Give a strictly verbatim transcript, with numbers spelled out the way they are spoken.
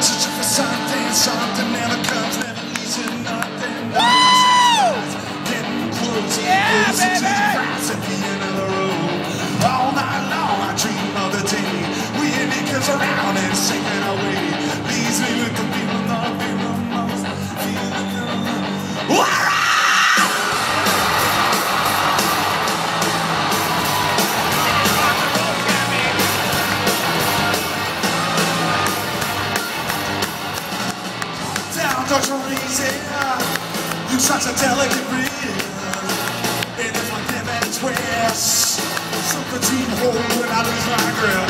searching for something, something never comes, never leads to nothing. Getting closer, yeah, closer to the baby. crowds at the end of the road. All night long I dream of the day we hear me comes around and singing away. Leaves me with the people not be most feeling good. Such a reason, you're such a delicate breeze. And if my damn twist, so the team hold when I lose my grip.